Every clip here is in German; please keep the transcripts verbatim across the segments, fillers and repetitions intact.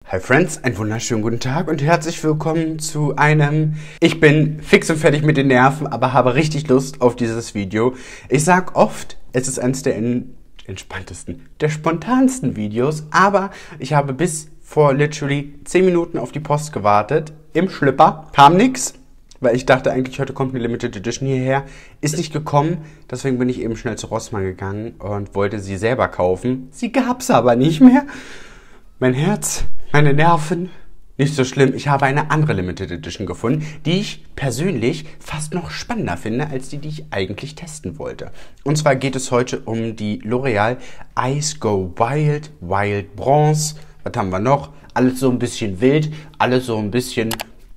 Hi Friends, einen wunderschönen guten Tag und herzlich willkommen zu einem... Ich bin fix und fertig mit den Nerven, aber habe richtig Lust auf dieses Video. Ich sag oft, es ist eines der entspanntesten, der spontansten Videos, aber ich habe bis vor literally zehn Minuten auf die Post gewartet, im Schlüpper, kam nix, weil ich dachte eigentlich, heute kommt eine Limited Edition hierher, ist nicht gekommen, deswegen bin ich eben schnell zu Rossmann gegangen und wollte sie selber kaufen. Sie gab's aber nicht mehr. Mein Herz, meine Nerven, nicht so schlimm. Ich habe eine andere Limited Edition gefunden, die ich persönlich fast noch spannender finde, als die, die ich eigentlich testen wollte. Und zwar geht es heute um die L'Oreal Eyes Go Wild, Wild Bronze. Was haben wir noch? Alles so ein bisschen wild, alles so ein bisschen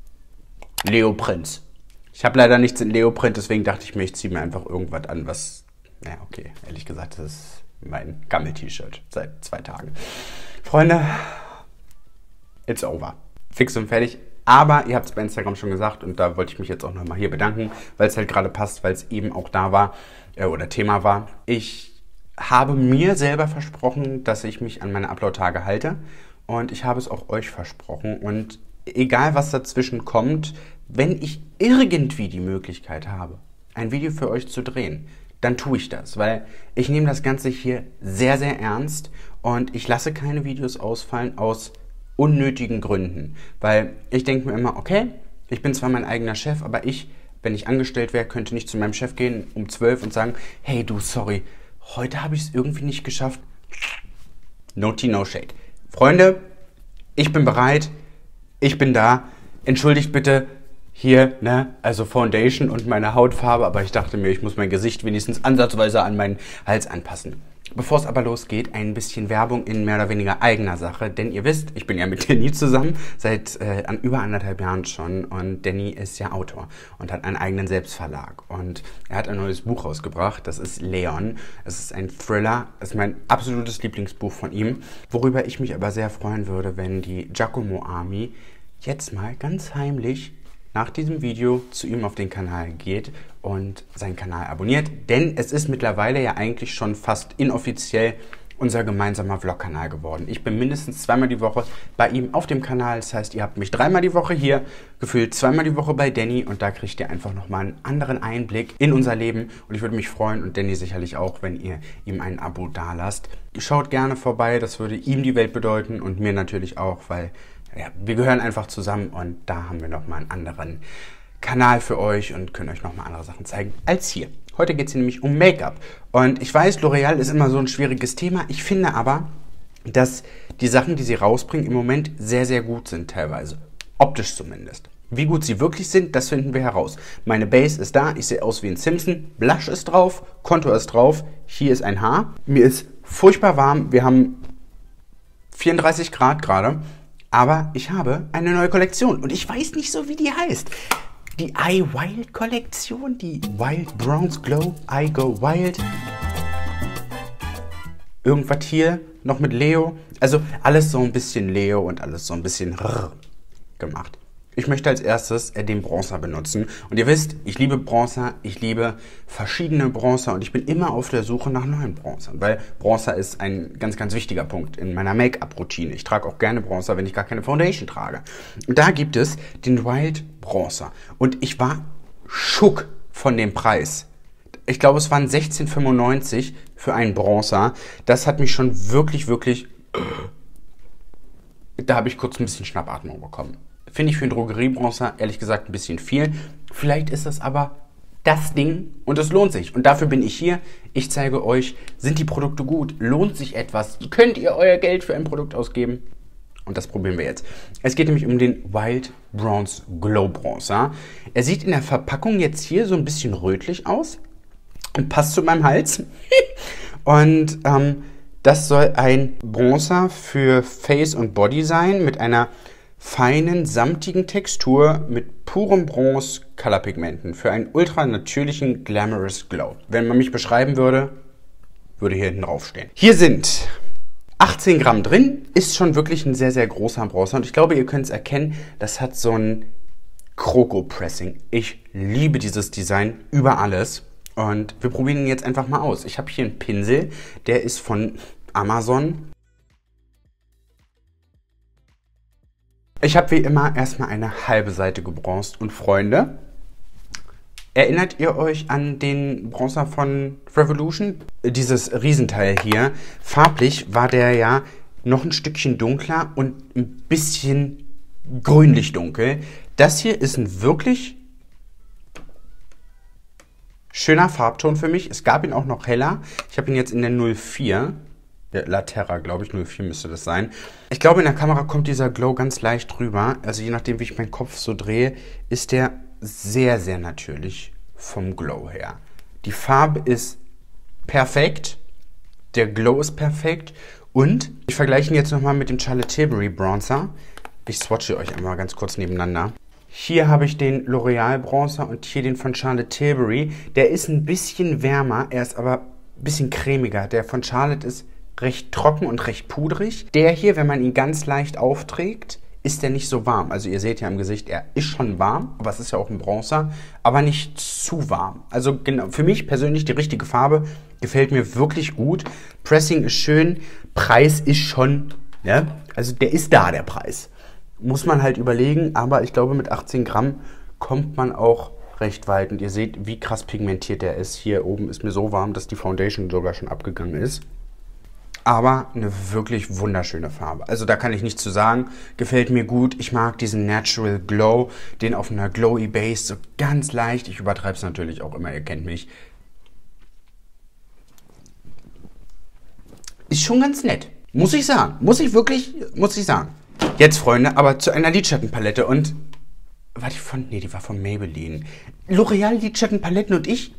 Leoprinz. Ich habe leider nichts in Leoprint, deswegen dachte ich mir, ich ziehe mir einfach irgendwas an, was... Naja, okay, ehrlich gesagt, das ist mein Gammel-T-Shirt seit zwei Tagen. Freunde, it's over. Fix und fertig. Aber ihr habt es bei Instagram schon gesagt und da wollte ich mich jetzt auch nochmal hier bedanken, weil es halt gerade passt, weil es eben auch da war äh, oder Thema war. Ich habe mir selber versprochen, dass ich mich an meine Upload-Tage halte und ich habe es auch euch versprochen und egal was dazwischen kommt, wenn ich irgendwie die Möglichkeit habe, ein Video für euch zu drehen, dann tue ich das, weil ich nehme das Ganze hier sehr, sehr ernst und ich lasse keine Videos ausfallen aus unnötigen Gründen, weil ich denke mir immer, okay, ich bin zwar mein eigener Chef, aber ich, wenn ich angestellt wäre, könnte nicht zu meinem Chef gehen um zwölf und sagen, hey du, sorry, heute habe ich es irgendwie nicht geschafft. No tea, no shade. Freunde, ich bin bereit, ich bin da, entschuldigt bitte, hier, ne, also Foundation und meine Hautfarbe, aber ich dachte mir, ich muss mein Gesicht wenigstens ansatzweise an meinen Hals anpassen. Bevor es aber losgeht, ein bisschen Werbung in mehr oder weniger eigener Sache, denn ihr wisst, ich bin ja mit Danny zusammen, seit äh, an über anderthalb Jahren schon und Danny ist ja Autor und hat einen eigenen Selbstverlag und er hat ein neues Buch rausgebracht, das ist Leon, es ist ein Thriller, es ist mein absolutes Lieblingsbuch von ihm, worüber ich mich aber sehr freuen würde, wenn die Giacomo Army jetzt mal ganz heimlich nach diesem Video zu ihm auf den Kanal geht und seinen Kanal abonniert, denn es ist mittlerweile ja eigentlich schon fast inoffiziell unser gemeinsamer Vlog-Kanal geworden. Ich bin mindestens zweimal die Woche bei ihm auf dem Kanal, das heißt, ihr habt mich dreimal die Woche hier, gefühlt zweimal die Woche bei Danny und da kriegt ihr einfach nochmal einen anderen Einblick in unser Leben und ich würde mich freuen und Danny sicherlich auch, wenn ihr ihm ein Abo dalasst. Schaut gerne vorbei, das würde ihm die Welt bedeuten und mir natürlich auch, weil ja, wir gehören einfach zusammen und da haben wir nochmal einen anderen Kanal für euch und können euch nochmal andere Sachen zeigen als hier. Heute geht es hier nämlich um Make-up. Und ich weiß, L'Oreal ist immer so ein schwieriges Thema. Ich finde aber, dass die Sachen, die sie rausbringen, im Moment sehr, sehr gut sind teilweise. Optisch zumindest. Wie gut sie wirklich sind, das finden wir heraus. Meine Base ist da, ich sehe aus wie ein Simpson. Blush ist drauf, Kontur ist drauf, hier ist ein Haar. Mir ist furchtbar warm, wir haben vierunddreißig Grad gerade. Aber ich habe eine neue Kollektion und ich weiß nicht so, wie die heißt. Die Eye Wild Kollektion, die Wild Bronze Glow Eye Go Wild. Irgendwas hier noch mit Leo. Also alles so ein bisschen Leo und alles so ein bisschen gemacht. Ich möchte als erstes den Bronzer benutzen. Und ihr wisst, ich liebe Bronzer, ich liebe verschiedene Bronzer und ich bin immer auf der Suche nach neuen Bronzern, weil Bronzer ist ein ganz, ganz wichtiger Punkt in meiner Make-up-Routine. Ich trage auch gerne Bronzer, wenn ich gar keine Foundation trage. Und da gibt es den Wild Bronzer. Und ich war schock von dem Preis. Ich glaube, es waren sechzehn fünfundneunzig für einen Bronzer. Das hat mich schon wirklich, wirklich... Da habe ich kurz ein bisschen Schnappatmung bekommen. Finde ich für einen Drogeriebronzer ehrlich gesagt ein bisschen viel. Vielleicht ist das aber das Ding und es lohnt sich. Und dafür bin ich hier. Ich zeige euch, sind die Produkte gut? Lohnt sich etwas? Könnt ihr euer Geld für ein Produkt ausgeben? Und das probieren wir jetzt. Es geht nämlich um den Wild Bronze Glow Bronzer. Er sieht in der Verpackung jetzt hier so ein bisschen rötlich aus und passt zu meinem Hals. Und ähm, das soll ein Bronzer für Face und Body sein mit einer feinen, samtigen Textur mit purem Bronze-Colorpigmenten für einen ultra natürlichen, glamorous Glow. Wenn man mich beschreiben würde, würde hier hinten draufstehen. Hier sind achtzehn Gramm drin, ist schon wirklich ein sehr, sehr großer Bronzer. Und ich glaube, ihr könnt es erkennen, das hat so ein Kroko-Pressing. Ich liebe dieses Design über alles. Und wir probieren ihn jetzt einfach mal aus. Ich habe hier einen Pinsel, der ist von Amazon. Ich habe wie immer erstmal eine halbe Seite gebronzt. Und Freunde, erinnert ihr euch an den Bronzer von Revolution? Dieses Riesenteil hier. Farblich war der ja noch ein Stückchen dunkler und ein bisschen grünlich dunkel. Das hier ist ein wirklich schöner Farbton für mich. Es gab ihn auch noch heller. Ich habe ihn jetzt in der null vier. Der Laterra, glaube ich, null vier müsste das sein. Ich glaube, in der Kamera kommt dieser Glow ganz leicht rüber. Also je nachdem, wie ich meinen Kopf so drehe, ist der sehr, sehr natürlich vom Glow her. Die Farbe ist perfekt. Der Glow ist perfekt. Und ich vergleiche ihn jetzt nochmal mit dem Charlotte Tilbury Bronzer. Ich swatche euch einmal ganz kurz nebeneinander. Hier habe ich den L'Oreal Bronzer und hier den von Charlotte Tilbury. Der ist ein bisschen wärmer, er ist aber ein bisschen cremiger. Der von Charlotte ist recht trocken und recht pudrig. Der hier, wenn man ihn ganz leicht aufträgt, ist der nicht so warm. Also ihr seht ja im Gesicht, er ist schon warm, aber es ist ja auch ein Bronzer, aber nicht zu warm. Also genau, für mich persönlich die richtige Farbe, gefällt mir wirklich gut. Pressing ist schön, Preis ist schon, ja, also der ist da, der Preis. Muss man halt überlegen, aber ich glaube, mit achtzehn Gramm kommt man auch recht weit. Und ihr seht, wie krass pigmentiert der ist. Hier oben ist mir so warm, dass die Foundation sogar schon abgegangen ist. Aber eine wirklich wunderschöne Farbe. Also da kann ich nichts zu sagen. Gefällt mir gut. Ich mag diesen Natural Glow, den auf einer Glowy Base, so ganz leicht. Ich übertreibe es natürlich auch immer, ihr kennt mich. Ist schon ganz nett. Muss ich sagen. Muss ich wirklich, muss ich sagen. Jetzt, Freunde, aber zu einer Lidschattenpalette und... War die von... Nee, die war von Maybelline. L'Oreal Lidschattenpaletten und ich...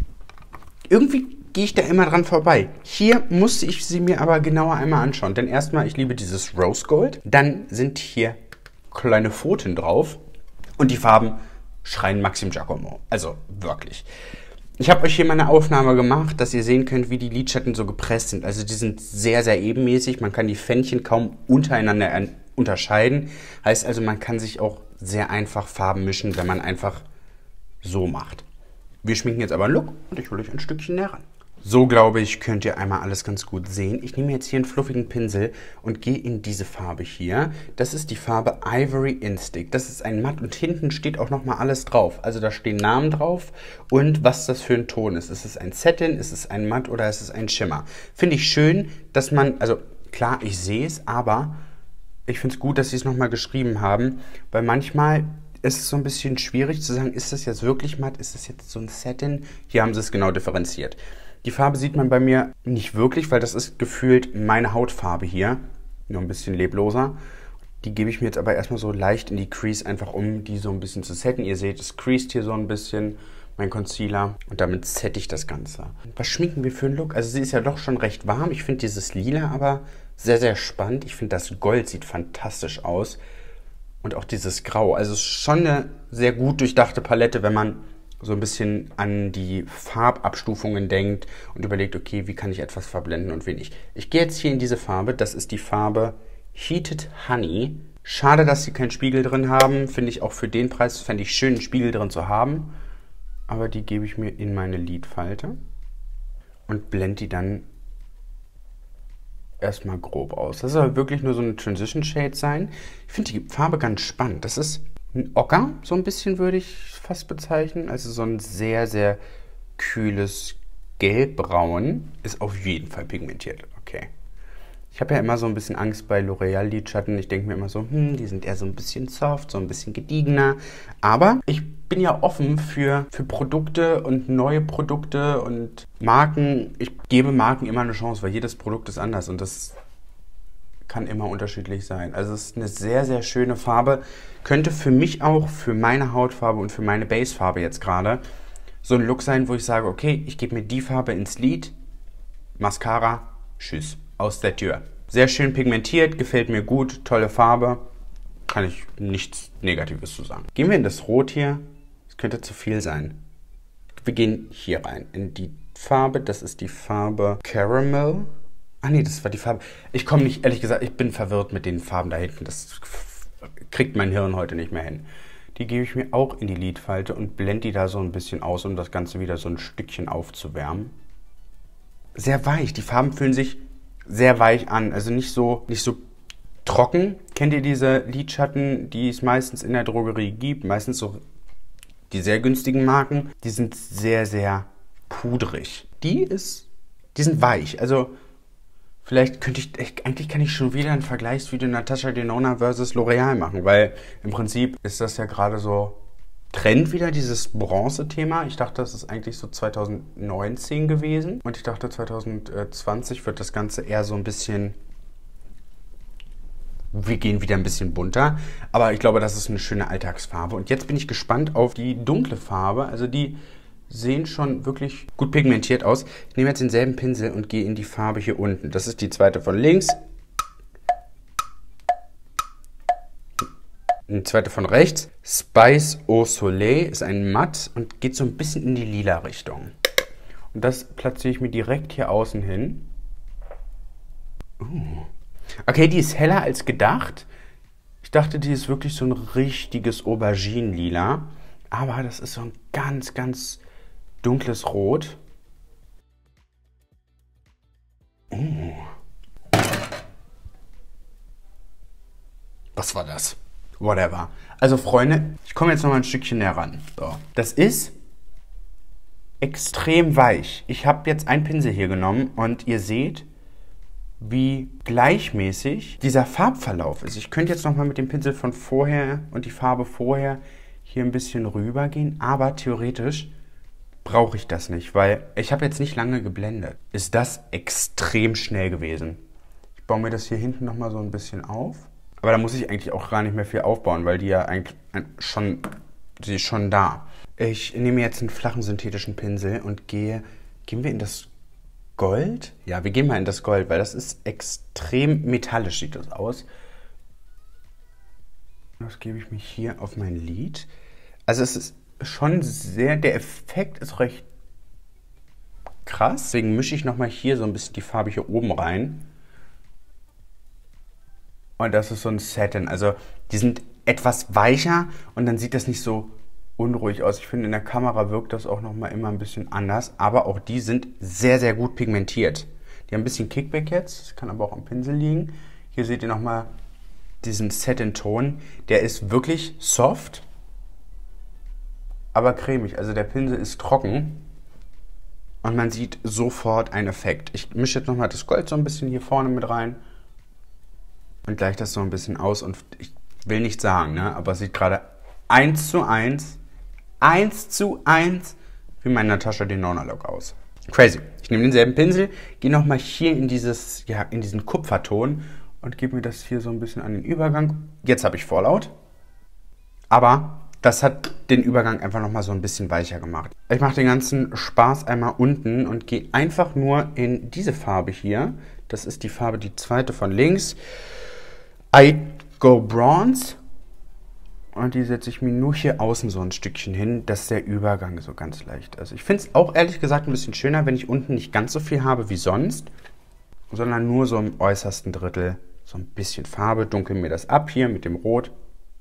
Irgendwie gehe ich da immer dran vorbei. Hier musste ich sie mir aber genauer einmal anschauen. Denn erstmal, ich liebe dieses Rose Gold. Dann sind hier kleine Pfoten drauf. Und die Farben schreien Maxim Giacomo. Also wirklich. Ich habe euch hier mal eine Aufnahme gemacht, dass ihr sehen könnt, wie die Lidschatten so gepresst sind. Also die sind sehr, sehr ebenmäßig. Man kann die Fännchen kaum untereinander unterscheiden. Heißt also, man kann sich auch sehr einfach Farben mischen, wenn man einfach so macht. Wir schminken jetzt aber einen Look und ich will euch ein Stückchen näher ran. So, glaube ich, könnt ihr einmal alles ganz gut sehen. Ich nehme jetzt hier einen fluffigen Pinsel und gehe in diese Farbe hier. Das ist die Farbe Ivory Instinct. Das ist ein Matt und hinten steht auch nochmal alles drauf. Also da stehen Namen drauf und was das für ein Ton ist. Ist es ein Satin, ist es ein Matt oder ist es ein Schimmer? Finde ich schön, dass man, also klar, ich sehe es, aber ich finde es gut, dass sie es nochmal geschrieben haben, weil manchmal ist es so ein bisschen schwierig zu sagen, ist das jetzt wirklich matt, ist das jetzt so ein Satin? Hier haben sie es genau differenziert. Die Farbe sieht man bei mir nicht wirklich, weil das ist gefühlt meine Hautfarbe hier. Nur ein bisschen lebloser. Die gebe ich mir jetzt aber erstmal so leicht in die Crease, einfach um die so ein bisschen zu setten. Ihr seht, es creased hier so ein bisschen, mein Concealer. Und damit sette ich das Ganze. Was schminken wir für einen Look? Also sie ist ja doch schon recht warm. Ich finde dieses Lila aber sehr, sehr spannend. Ich finde das Gold sieht fantastisch aus. Und auch dieses Grau. Also es ist schon eine sehr gut durchdachte Palette, wenn man so ein bisschen an die Farbabstufungen denkt und überlegt, okay, wie kann ich etwas verblenden und wie nicht. Ich gehe jetzt hier in diese Farbe, das ist die Farbe Heated Honey. Schade, dass sie keinen Spiegel drin haben, finde ich auch für den Preis, fände ich schön, einen Spiegel drin zu haben. Aber die gebe ich mir in meine Lidfalte und blende die dann erstmal grob aus. Das soll wirklich nur so eine Transition Shade sein. Ich finde die Farbe ganz spannend. Das ist ein Ocker, so ein bisschen würde ich fast bezeichnen. Also so ein sehr, sehr kühles Gelbbraun. Ist auf jeden Fall pigmentiert. Okay. Ich habe ja immer so ein bisschen Angst bei L'Oreal Lidschatten. Ich denke mir immer so, hm, die sind eher so ein bisschen soft, so ein bisschen gediegener. Aber ich bin ja offen für, für Produkte und neue Produkte und Marken. Ich gebe Marken immer eine Chance, weil jedes Produkt ist anders und das kann immer unterschiedlich sein. Also es ist eine sehr, sehr schöne Farbe. Könnte für mich auch, für meine Hautfarbe und für meine Basefarbe jetzt gerade, so ein Look sein, wo ich sage, okay, ich gebe mir die Farbe ins Lid, Mascara, tschüss, aus der Tür. Sehr schön pigmentiert, gefällt mir gut, tolle Farbe. Kann ich nichts Negatives zu sagen. Gehen wir in das Rot hier. Das könnte zu viel sein. Wir gehen hier rein, in die Farbe. Das ist die Farbe Caramel. Ah nee, das war die Farbe. Ich komme nicht, ehrlich gesagt, ich bin verwirrt mit den Farben da hinten. Das kriegt mein Hirn heute nicht mehr hin. Die gebe ich mir auch in die Lidfalte und blende die da so ein bisschen aus, um das Ganze wieder so ein Stückchen aufzuwärmen. Sehr weich. Die Farben fühlen sich sehr weich an. Also nicht so, nicht so trocken. Kennt ihr diese Lidschatten, die es meistens in der Drogerie gibt? Meistens so die sehr günstigen Marken. Die sind sehr, sehr pudrig. Die ist, die sind weich. Also vielleicht könnte ich, ich, eigentlich kann ich schon wieder ein Vergleichsvideo Natasha Denona versus L'Oreal machen, weil im Prinzip ist das ja gerade so Trend wieder, dieses Bronze-Thema. Ich dachte, das ist eigentlich so zwanzig neunzehn gewesen und ich dachte, zwanzig zwanzig wird das Ganze eher so ein bisschen, wir gehen wieder ein bisschen bunter, aber ich glaube, das ist eine schöne Alltagsfarbe. Und jetzt bin ich gespannt auf die dunkle Farbe, also die sehen schon wirklich gut pigmentiert aus. Ich nehme jetzt denselben Pinsel und gehe in die Farbe hier unten. Das ist die zweite von links. Die zweite von rechts. Spice au Soleil ist ein Matt und geht so ein bisschen in die lila Richtung. Und das platziere ich mir direkt hier außen hin. Uh. Okay, die ist heller als gedacht. Ich dachte, die ist wirklich so ein richtiges Aubergine-Lila. Aber das ist so ein ganz, ganz dunkles Rot. Uh. Was war das? Whatever. Also Freunde, ich komme jetzt noch mal ein Stückchen näher ran. So. Das ist extrem weich. Ich habe jetzt einen Pinsel hier genommen und ihr seht, wie gleichmäßig dieser Farbverlauf ist. Ich könnte jetzt noch mal mit dem Pinsel von vorher und die Farbe vorher hier ein bisschen rüber gehen, aber theoretisch brauche ich das nicht, weil ich habe jetzt nicht lange geblendet. Ist das extrem schnell gewesen. Ich baue mir das hier hinten noch mal so ein bisschen auf. Aber da muss ich eigentlich auch gar nicht mehr viel aufbauen, weil die ja eigentlich schon, sie ist schon da. Ich nehme jetzt einen flachen synthetischen Pinsel und gehe, gehen wir in das Gold? Ja, wir gehen mal in das Gold, weil das ist extrem metallisch, sieht das aus. Das gebe ich mich hier auf mein Lid. Also es ist schon sehr, der Effekt ist recht krass. Deswegen mische ich nochmal hier so ein bisschen die Farbe hier oben rein. Und das ist so ein Satin. Also die sind etwas weicher und dann sieht das nicht so unruhig aus. Ich finde, in der Kamera wirkt das auch nochmal immer ein bisschen anders. Aber auch die sind sehr, sehr gut pigmentiert. Die haben ein bisschen Kickback jetzt. Das kann aber auch am Pinsel liegen. Hier seht ihr nochmal diesen Satin-Ton. Der ist wirklich soft, aber cremig. Also der Pinsel ist trocken. Und man sieht sofort einen Effekt. Ich mische jetzt nochmal das Gold so ein bisschen hier vorne mit rein. Und gleiche das so ein bisschen aus. Und ich will nicht sagen, ne, aber es sieht gerade eins zu eins, eins zu eins wie mein Natasha Denona Look aus. Crazy. Ich nehme denselben Pinsel, gehe nochmal hier in, dieses, ja, in diesen Kupferton und gebe mir das hier so ein bisschen an den Übergang. Jetzt habe ich Vorlaut. Aber das hat den Übergang einfach nochmal so ein bisschen weicher gemacht. Ich mache den ganzen Spaß einmal unten und gehe einfach nur in diese Farbe hier. Das ist die Farbe, die zweite von links. I Go Bronze. Und die setze ich mir nur hier außen so ein Stückchen hin, dass der Übergang so ganz leicht. Also ich finde es auch ehrlich gesagt ein bisschen schöner, wenn ich unten nicht ganz so viel habe wie sonst, sondern nur so im äußersten Drittel so ein bisschen Farbe. Dunkel mir das ab hier mit dem Rot.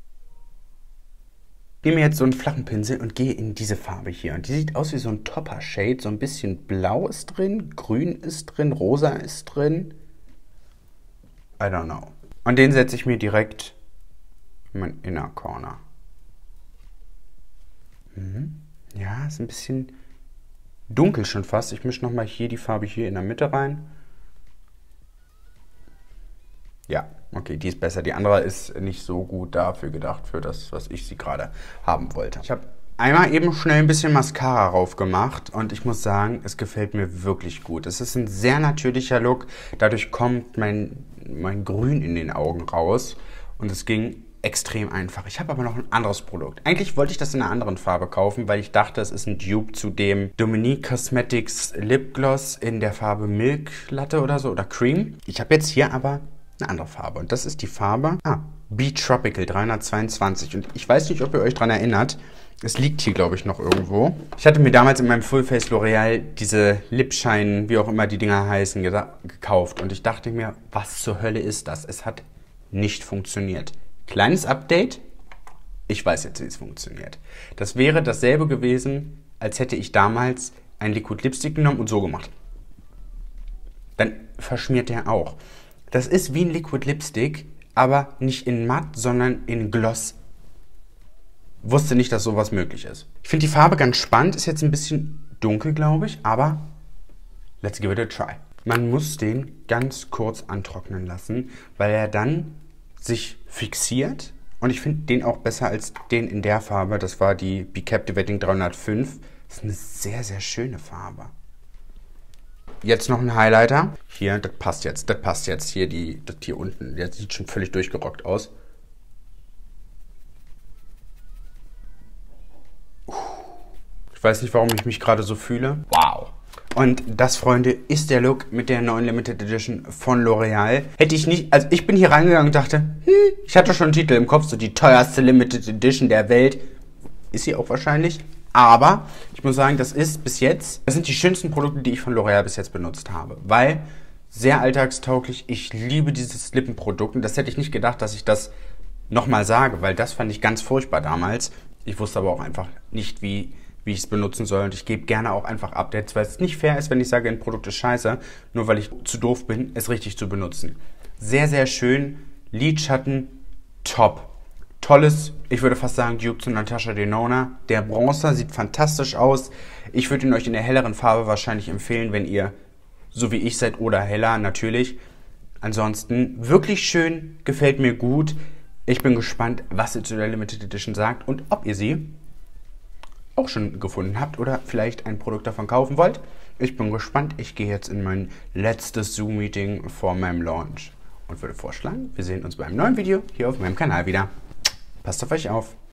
Ich nehme jetzt so einen flachen Pinsel und gehe in diese Farbe hier. Und die sieht aus wie so ein Topper-Shade. So ein bisschen blau ist drin, grün ist drin, rosa ist drin. I don't know. Und den setze ich mir direkt in mein Inner Corner. Mhm. Ja, ist ein bisschen dunkel schon fast. Ich mische nochmal hier die Farbe hier in der Mitte rein. Ja, okay, die ist besser. Die andere ist nicht so gut dafür gedacht, für das, was ich sie gerade haben wollte. Ich habe einmal eben schnell ein bisschen Mascara rauf gemacht und ich muss sagen, es gefällt mir wirklich gut. Es ist ein sehr natürlicher Look. Dadurch kommt mein, mein Grün in den Augen raus und es ging extrem einfach. Ich habe aber noch ein anderes Produkt. Eigentlich wollte ich das in einer anderen Farbe kaufen, weil ich dachte, es ist ein Dupe zu dem Dominique Cosmetics Lip Gloss in der Farbe Milk Latte oder so oder Cream. Ich habe jetzt hier aber eine andere Farbe und das ist die Farbe ah, Be Tropical dreihundertzweiundzwanzig und ich weiß nicht, ob ihr euch daran erinnert, es liegt hier, glaube ich, noch irgendwo. Ich hatte mir damals in meinem Full Face L'Oreal diese Lipshine, wie auch immer die Dinger heißen, gekauft und ich dachte mir, was zur Hölle ist das? Es hat nicht funktioniert. Kleines Update, ich weiß jetzt, wie es funktioniert. Das wäre dasselbe gewesen, als hätte ich damals ein Liquid Lipstick genommen und so gemacht. Dann verschmiert der auch. Das ist wie ein Liquid Lipstick, aber nicht in matt, sondern in gloss. Wusste nicht, dass sowas möglich ist. Ich finde die Farbe ganz spannend, ist jetzt ein bisschen dunkel, glaube ich, aber let's give it a try. Man muss den ganz kurz antrocknen lassen, weil er dann sich fixiert. Und ich finde den auch besser als den in der Farbe. Das war die Be Captivating dreihundertfünf. Das ist eine sehr, sehr schöne Farbe. Jetzt noch ein Highlighter. Hier, das passt jetzt. Das passt jetzt. Hier, die, das hier unten. Der sieht schon völlig durchgerockt aus. Ich weiß nicht, warum ich mich gerade so fühle. Wow. Und das, Freunde, ist der Look mit der neuen Limited Edition von L'Oreal. Hätte ich nicht, also ich bin hier reingegangen und dachte, hm, ich hatte schon einen Titel im Kopf, so die teuerste Limited Edition der Welt. Ist sie auch wahrscheinlich. Aber ich muss sagen, das ist bis jetzt, das sind die schönsten Produkte, die ich von L'Oreal bis jetzt benutzt habe. Weil sehr alltagstauglich, ich liebe dieses Lippenprodukt. Und das hätte ich nicht gedacht, dass ich das nochmal sage, weil das fand ich ganz furchtbar damals. Ich wusste aber auch einfach nicht, wie... wie ich es benutzen soll. Und ich gebe gerne auch einfach Updates, weil es nicht fair ist, wenn ich sage, ein Produkt ist scheiße, nur weil ich zu doof bin, es richtig zu benutzen. Sehr, sehr schön. Lidschatten, top. Tolles, ich würde fast sagen, Dupe zu Natasha Denona. Der Bronzer sieht fantastisch aus. Ich würde ihn euch in der helleren Farbe wahrscheinlich empfehlen, wenn ihr so wie ich seid oder heller, natürlich. Ansonsten wirklich schön, gefällt mir gut. Ich bin gespannt, was ihr zu der Limited Edition sagt und ob ihr sie auch schon gefunden habt oder vielleicht ein Produkt davon kaufen wollt. Ich bin gespannt. Ich gehe jetzt in mein letztes Zoom-Meeting vor meinem Launch und würde vorschlagen, wir sehen uns beim neuen Video hier auf meinem Kanal wieder. Passt auf euch auf.